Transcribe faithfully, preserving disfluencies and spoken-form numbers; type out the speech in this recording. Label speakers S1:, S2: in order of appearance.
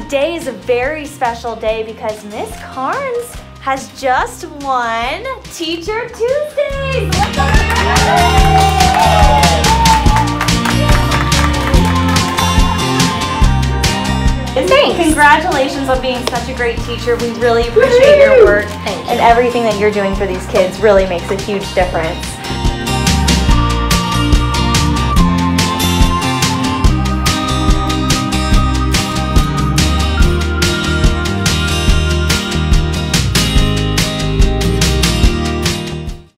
S1: Today is a very special day because Miss Karnes has just won Teacher Tuesdays. Thanks. Congratulations on being such a great teacher. We really appreciate your work, and everything that you're doing for these kids really makes a huge difference.